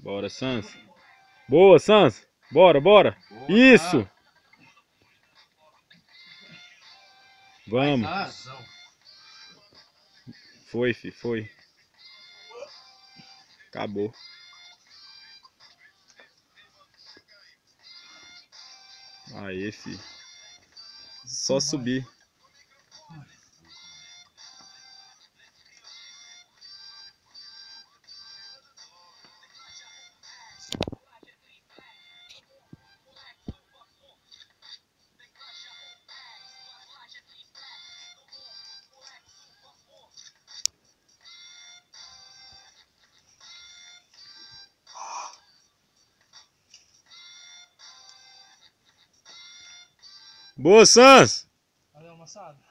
Bora, Sans. Boa, Sans. Bora, bora. Boa, Isso. tá. Vamos. Vai, Foi, fi, foi. Acabou. Aí, fi. Só subir. Boa, Sans. Valeu, moçada.